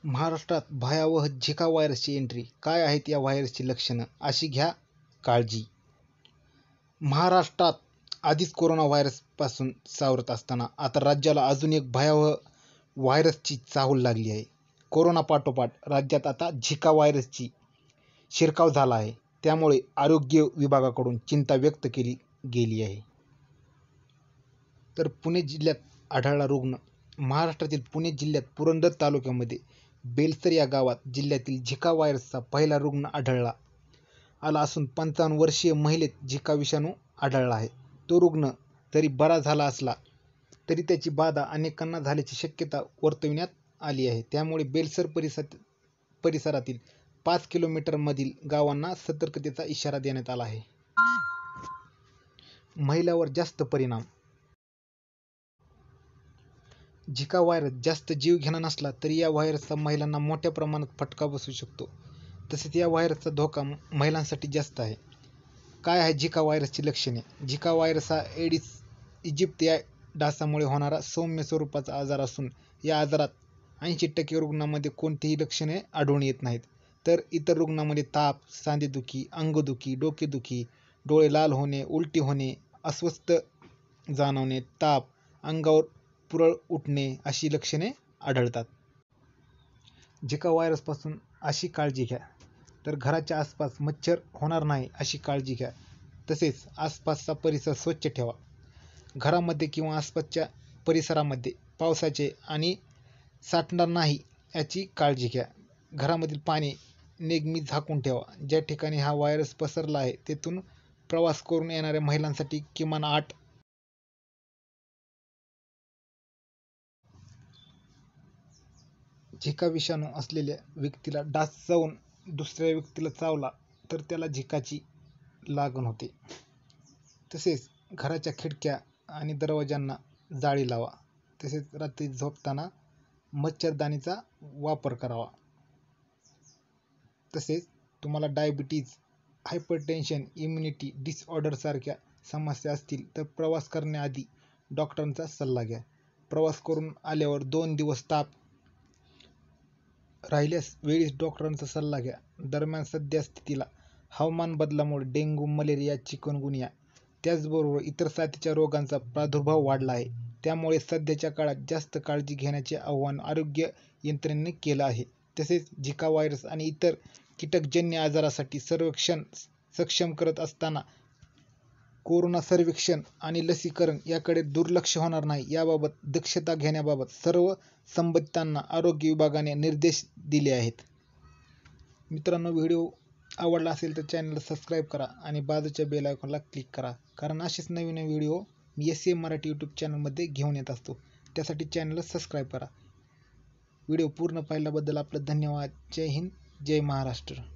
महाराष्ट्रात भयावह झिका व्हायरसची एंट्री, काय आहेत या व्हायरसची लक्षणं, अशी घ्या काळजी. महाराष्ट्रात आधीच कोरोना व्हायरसपासून सावरत असताना आता राज्याला अजून एक भयावह व्हायरसची चाहूल लागली आहे. कोरोना पाठोपाठ राज्यात आता झिका व्हायरसची शिरकाव झाला आहे. त्यामुळे आरोग्य विभागाकडून चिंता व्यक्त केली गेली आहे. तर पुणे जिल्ह्यात आढळला रुग्ण. महाराष्ट्रातील पुणे जिल्ह्यात पुरंदर तालुक्यामध्ये बेलसर या गावात जिल्ह्यातील झिका व्हायरसचा पहिला रुग्ण आला असून 55 वर्षीय महिलेत झिका विषाणू आढळला आहे. तो रुग्ण जरी बरा झाला असला तरी त्याची बाधा अनेकांना झाल्याची शक्यता वर्तविण्यात आली आहे. त्यामुळे बेलसर परिसरातील 5 किलोमीटरमधील गावांना सतर्कतेचा इशारा देण्यात आला आहे. महिलांवर जास्त परिणाम. झिका व्हायरस जास्त जीवघेणा नसला तरी या व्हायरसचा महिलांना मोठ्या प्रमाणात फटका बसू शकतो. तसेच या व्हायरसचा धोका महिलांसाठी जास्त आहे. काय आहे झिका व्हायरसची लक्षणे? झिका व्हायरस हा एडिस इजिप्त या डासामुळे होणारा सौम्य स्वरूपाचा आजार असून या आजारात 80% रुग्णांमध्ये कोणतीही लक्षणे आढळून येत नाहीत. तर इतर रुग्णांमध्ये ताप, सांधेदुखी, अंगदुखी, डोकेदुखी, डोळे लाल होणे, उलटी होणे, अस्वस्थ जाणवणे, ताप, अंगावर पुरळ उठणे अशी लक्षणे आढळतात. झिका व्हायरसपासून अशी काळजी घ्या. तर घराच्या आसपास मच्छर होणार नाही अशी काळजी घ्या. तसेच आसपासचा परिसर स्वच्छ ठेवा. घरामध्ये किंवा आसपासच्या परिसरामध्ये पावसाचे आणि साठणार नाही याची काळजी घ्या. घरामधील पाणी नेहमी झाकून ठेवा. ज्या ठिकाणी हा व्हायरस पसरला आहे तेथून प्रवास करून येणाऱ्या महिलांसाठी किमान 8 झिका विषाणू असलेल्या व्यक्तीला डास चावून दुसऱ्या व्यक्तीला चावला तर त्याला झिकाची लागण होते. तसेच घराच्या खिडक्या आणि दरवाजांना जाळी लावा. तसेच रात्री झोपताना मच्छरदाणीचा वापर करावा. तसेच तुम्हाला डायबिटीज, हायपरटेन्शन, इम्युनिटी डिसऑर्डर सारख्या समस्या असतील तर प्रवास करण्याआधी डॉक्टरांचा सल्ला घ्या. प्रवास करून आल्यावर 2 दिवस ताप राहिल्यास वेळीच डॉक्टरांचा सल्ला घ्या. दरम्यान सध्या स्थितीला हवामान बदलामुळे डेंग्यू, मलेरिया, चिकनगुनिया त्याचबरोबर इतर साथीच्या रोगांचा प्रादुर्भाव वाढला आहे. त्यामुळे सध्याच्या काळात जास्त काळजी घेण्याचे आवाहन आरोग्य यंत्रणेने केलं आहे. तसेच झिका व्हायरस आणि इतर कीटकजन्य आजारासाठी सर्वेक्षण सक्षम करत असताना कोरोना सर्वेक्षण आणि लसीकरण याकडे दुर्लक्ष होणार नाही याबाबत दक्षता घेण्याबाबत सर्व संबंधितांना आरोग्य विभागाने निर्देश दिले आहेत. मित्रांनो, व्हिडिओ आवडला असेल तर चॅनलला सबस्क्राईब करा आणि बाजूच्या बेल आयकॉनला क्लिक करा. कारण असेच नवीन व्हिडिओ मी SCM मराठी यूट्यूब चॅनलमध्ये घेऊन येत असतो. त्यासाठी चॅनलला सबस्क्राईब करा. व्हिडिओ पूर्ण पाहिल्याबद्दल आपलं धन्यवाद. जय हिंद, जय महाराष्ट्र.